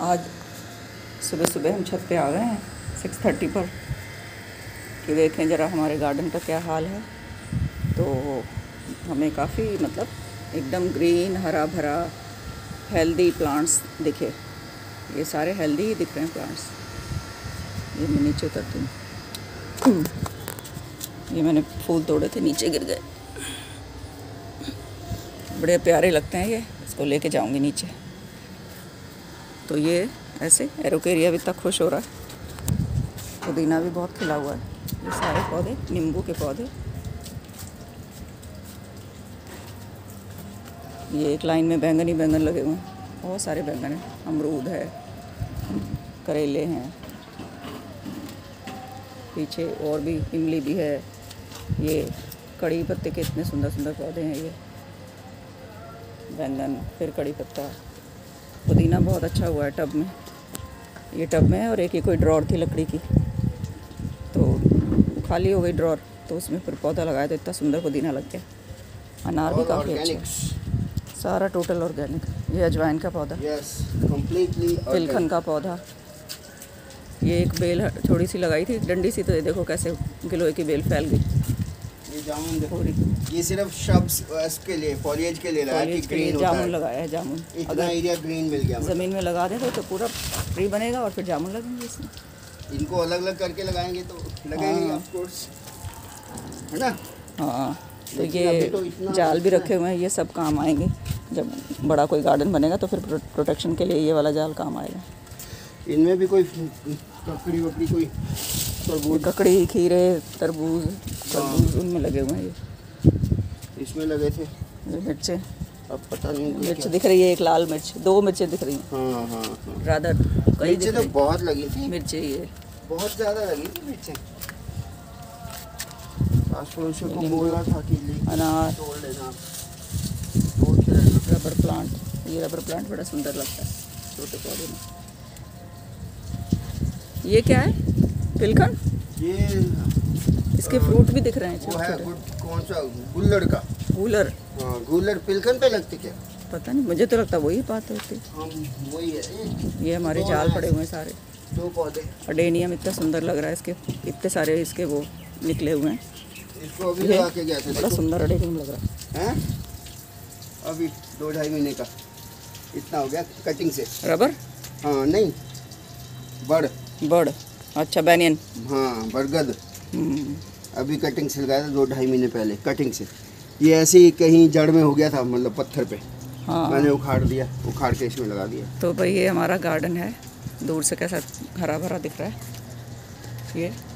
आज सुबह सुबह हम छत पे आ गए हैं 6:30 पर कि देखें ज़रा हमारे गार्डन का क्या हाल है। तो हमें काफ़ी एकदम ग्रीन हरा भरा हेल्दी प्लांट्स दिखे। ये सारे हेल्दी ही दिख रहे हैं प्लांट्स। ये मैं नीचे उतरती हूँ। ये मैंने फूल तोड़े थे, नीचे गिर गए। बड़े प्यारे लगते हैं ये, इसको लेके जाऊंगी नीचे। तो ये ऐसे एरोकेरिया भी इतना खुश हो रहा है। पुदीना भी बहुत खिला हुआ है। ये सारे पौधे नींबू के पौधे। ये एक लाइन में बैंगन ही बैंगन लगे हुए हैं, बहुत सारे बैंगन हैं। अमरूद है, करेले हैं, पीछे और भी इमली भी है। ये कड़ी पत्ते के इतने सुंदर सुंदर पौधे हैं। ये बैंगन, फिर कड़ी पत्ता। पुदीना बहुत अच्छा हुआ है टब में। ये टब में है और एक ये कोई ड्रॉर थी लकड़ी की, तो खाली हो गई ड्रॉर, तो उसमें फिर पौधा लगाया तो इतना सुंदर पुदीना लग गया। अनार भी काफ़ी अच्छा है, सारा टोटल ऑर्गेनिक। ये अजवाइन का पौधा, completely तिलखन का पौधा। ये एक बेल थोड़ी सी लगाई थी डंडी सी, तो ये देखो कैसे गिलोय की बेल फैल गई। ये जामुन देखो, ये सिर्फ शब्स इसके लिए, फॉलिएज के लिए लगाया कि ग्रीन होता है। जामुन लगाया है, जामुन। इतना एरिया ग्रीन मिल गया। ज़मीन में लगा दें तो पूरा ट्री बनेगा और फिर जामुन लगेंगे इसमें। इनको अलग अलग करके लगाएंगे तो लगेंगे ऑफ कोर्स, है ना। हाँ, तो ये तो जाल भी रखे हुए हैं, ये सब काम आएंगे। जब बड़ा कोई गार्डन बनेगा तो फिर प्रोटेक्शन के लिए ये वाला जाल काम आएगा। इनमें भी कोई ककड़ी वकड़ी, कोई तरबूज, ककड़ी, खीरे, तरबूज उनमें लगे हुए हैं। ये इसमें लगे थे। ये मिर्चें, अब पता नहीं मिर्च दिख रही है, एक लाल मिर्च, 2 मिर्चें दिख रही हैं। हाँ हाँ हाँ, रादर कई मिर्चें तो बहुत लगी थी। मिर्चें ये बहुत ज़्यादा लगी थी मिर्चें। आस पड़ोसियों को बोल रहा था कि अनार, तोड़ लेना। Rubber plant. ये रबर प्लांट बड़ा सुंदर लगता है छोटे पौधे में। ये क्या है? तिलखन। ये इसके फ्रूट भी दिख रहे हैं वो है छोटे। कौन सा? गुल्लड़ का। गूलर। हाँ, गुल्लड़ पिलखन पे लगती क्या? पता नहीं, मुझे तो लगता वही बात होती। वही है। ये हमारे जाल पड़े हुए हैं सारे। 2 पौधे। अडेनियम इतना सुंदर लग रहा है, इसके इतने सारे इसके वो निकले हुए हैं। इसको अभी लगा के गया था, बड़ा सुंदर अडेनियम लग रहा है। अभी 2-2.5 महीने का इतना हो गया कटिंग से। रबर? हाँ नहीं, बड़। अच्छा, बैनियन। हाँ, बरगद। अभी कटिंग से लगाया था 2-2.5 महीने पहले कटिंग से। ये ऐसे ही कहीं जड़ में हो गया था, मतलब पत्थर पे। हाँ, मैंने उखाड़ के इसमें लगा दिया। तो भाई ये हमारा गार्डन है, दूर से कैसा हरा भरा दिख रहा है ये।